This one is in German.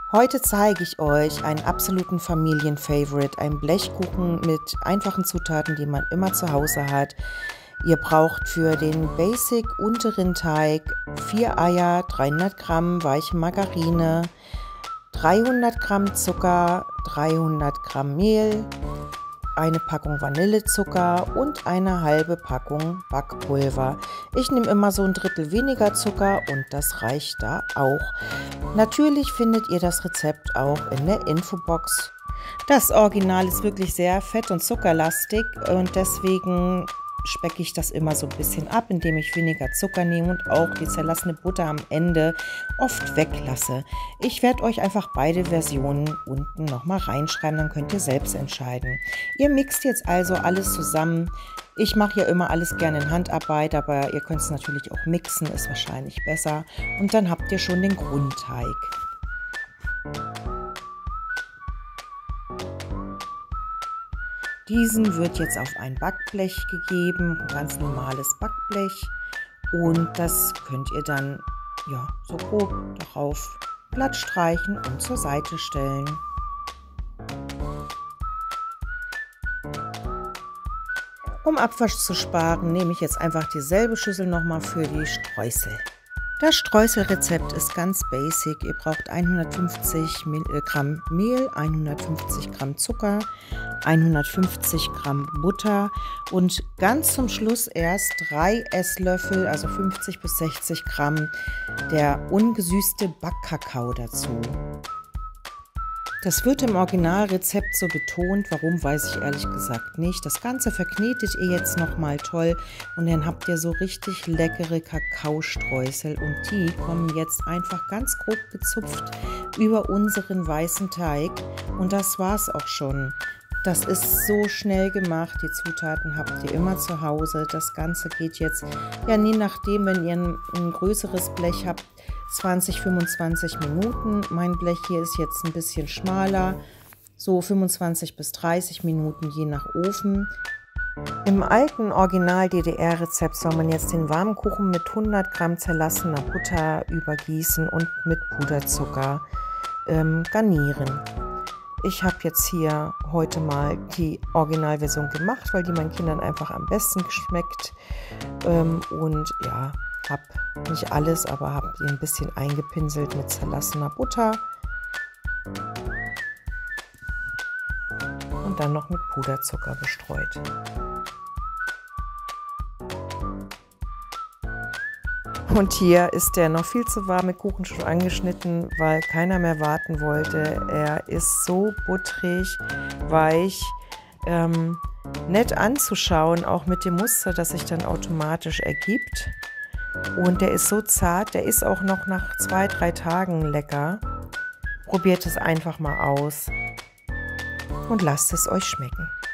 Heute zeige ich euch einen absoluten Familienfavorite, einen Blechkuchen mit einfachen Zutaten, die man immer zu Hause hat. Ihr braucht für den Basic unteren Teig 4 Eier, 300 Gramm weiche Margarine, 300 Gramm Zucker, 300 Gramm Mehl, eine Packung Vanillezucker und eine halbe Packung Backpulver. Ich nehme immer so ein Drittel weniger Zucker und das reicht da auch. Natürlich findet ihr das Rezept auch in der Infobox. Das Original ist wirklich sehr fett- und zuckerlastig und deswegen specke ich das immer so ein bisschen ab, indem ich weniger Zucker nehme und auch die zerlassene Butter am Ende oft weglasse. Ich werde euch einfach beide Versionen unten nochmal reinschreiben, dann könnt ihr selbst entscheiden. Ihr mixt jetzt also alles zusammen. Ich mache ja immer alles gerne in Handarbeit, aber ihr könnt es natürlich auch mixen, ist wahrscheinlich besser. Und dann habt ihr schon den Grundteig. Diesen wird jetzt auf ein Backblech gegeben, ein ganz normales Backblech. Und das könnt ihr dann so grob darauf glatt streichen und zur Seite stellen. Um Abwasch zu sparen, nehme ich jetzt einfach dieselbe Schüssel nochmal für die Streusel. Das Streuselrezept ist ganz basic. Ihr braucht 150 Gramm Mehl, 150 Gramm Zucker, 150 Gramm Butter und ganz zum Schluss erst 3 Esslöffel, also 50 bis 60 Gramm, der ungesüßte Backkakao dazu. Das wird im Originalrezept so betont, warum weiß ich ehrlich gesagt nicht. Das Ganze verknetet ihr jetzt nochmal toll und dann habt ihr so richtig leckere Kakaostreusel und die kommen jetzt einfach ganz grob gezupft über unseren weißen Teig und das war's auch schon. Das ist so schnell gemacht, die Zutaten habt ihr immer zu Hause. Das Ganze geht jetzt, je nachdem, wenn ihr ein größeres Blech habt, 20, 25 Minuten. Mein Blech hier ist jetzt ein bisschen schmaler, so 25 bis 30 Minuten je nach Ofen. Im alten Original-DDR-Rezept soll man jetzt den warmen Kuchen mit 100 Gramm zerlassener Butter übergießen und mit Puderzucker garnieren. Ich habe jetzt hier heute mal die Originalversion gemacht, weil die meinen Kindern einfach am besten geschmeckt. Und ja, habe nicht alles, aber habe die ein bisschen eingepinselt mit zerlassener Butter. Und dann noch mit Puderzucker bestreut. Und hier ist der noch viel zu warme Kuchen schon angeschnitten, weil keiner mehr warten wollte. Er ist so butterig, weich, nett anzuschauen, auch mit dem Muster, das sich dann automatisch ergibt. Und der ist so zart, der ist auch noch nach 2-3 Tagen lecker. Probiert es einfach mal aus und lasst es euch schmecken.